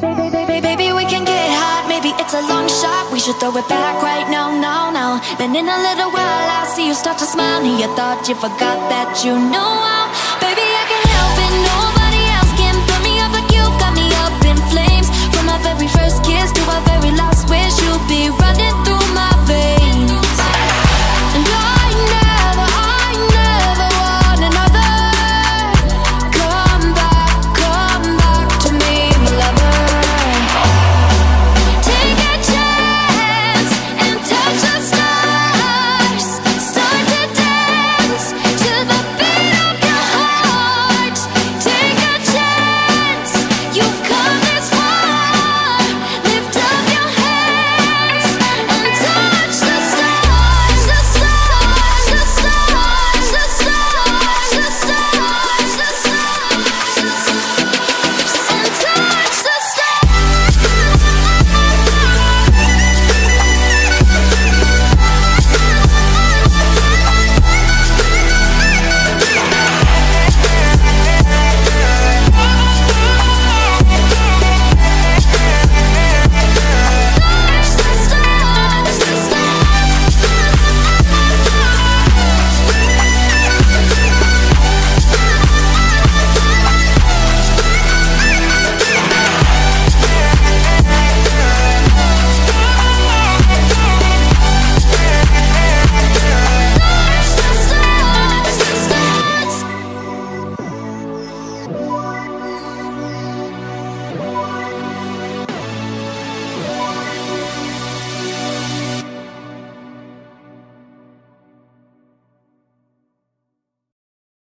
Baby, we can get hot, maybe it's a long shot. We should throw it back right now, now, now. Then in a little while I'll see you start to smile. And you thought you forgot that you knew I